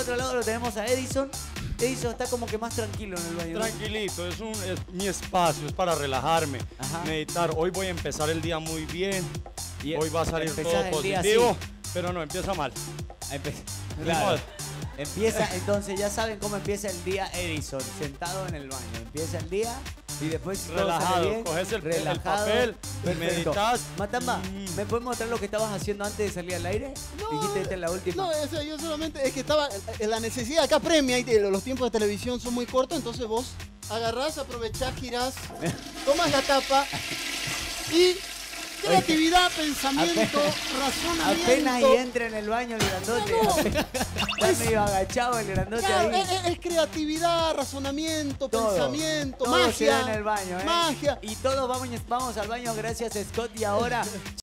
otro lado lo tenemos a Edison. Edison está como que más tranquilo en el baño, ¿no? Tranquilito, es mi espacio, es para relajarme, meditar. Hoy voy a empezar el día muy bien, hoy va a salir todo positivo, pero no, empieza mal. Claro. Empieza, entonces ya saben cómo empieza el día Edison, sentado en el baño. Empieza el día y después relajado, coges el papel, meditas. Matamba, ¿me puedes mostrar lo que estabas haciendo antes de salir al aire? No, dijiste esta es la última. No, eso yo solamente es que estaba en la necesidad acá premia y los tiempos de televisión son muy cortos, entonces vos agarrás, aprovechás, girás, tomas la tapa y creatividad, pensamiento, razonamiento. Apenas y entra en el baño el grandote. Está medio agachado el grandote ahí. Es creatividad, razonamiento, pensamiento, todo magia. se da en el baño, Magia. Y todos vamos al baño gracias a Scott y ahora